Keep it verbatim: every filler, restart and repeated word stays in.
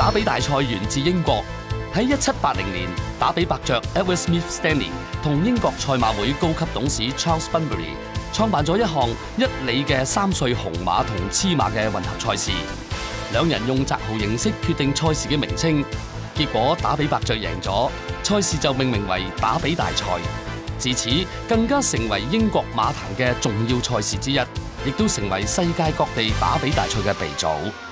打比大賽源自英國，喺一七八零年，打比伯爵 Edward Smith Stanley 同英國賽馬會高級董事 Charles Bunbury 創辦咗一項一哩嘅三歲紅馬同雌馬嘅混合賽事，兩人用擇號形式決定賽事嘅名稱，結果打比伯爵贏咗，賽事就命名為打比大賽。自此更加成為英國馬壇嘅重要賽事之一，亦都成為世界各地打比大賽嘅鼻祖。